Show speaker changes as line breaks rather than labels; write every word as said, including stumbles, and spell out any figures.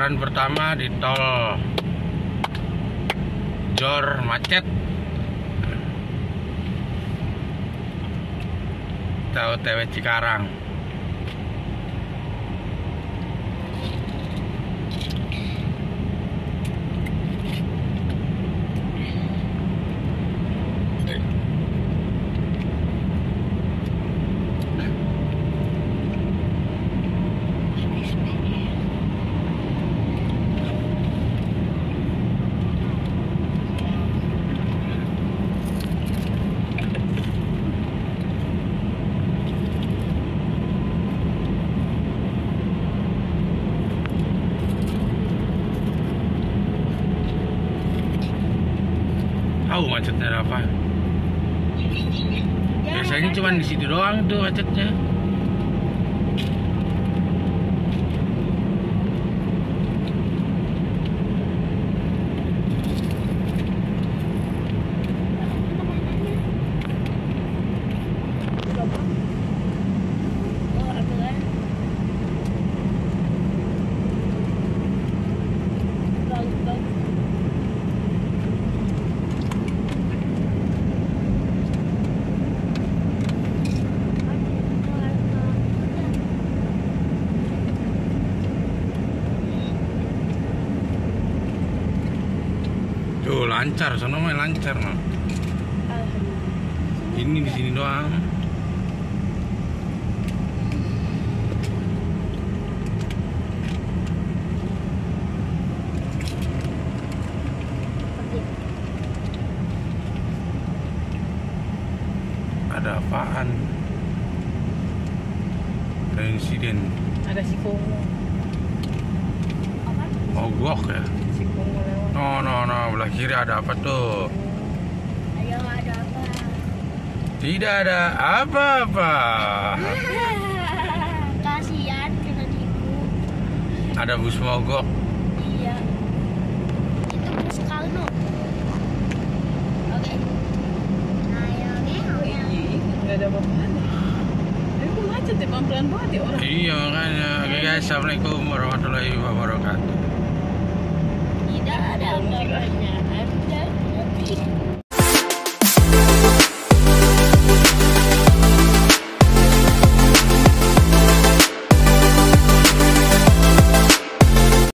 Putaran pertama di tol Jor macet. Kita O T W Cikarang. Tahu macetnya ada apa? Biasanya cuma di situ doang tuh macetnya. Tuh lancar, sono mah lancar mah. Ini di sini doang. Ada apaan? Ada insiden.
Ada si Kongo.
Mogok ya?
Si Kongo lewat.
No, no, no, belah kiri ada apa tuh?
Ayo, ada apa?
Tidak ada apa-apa.
Kasihan kena tipu.
Ada bus mogok.
Iya. Itu bus Kalno. Oke. Nah, ya, oke.
Ih, nggak ada apa-apaan. Tapi kok macet ya, pelan-pelan banget ya orang.
Iya makanya. Oke guys, assalamualaikum warahmatullahi wabarakatuh.
Tidak ada apa-apanya. Ada.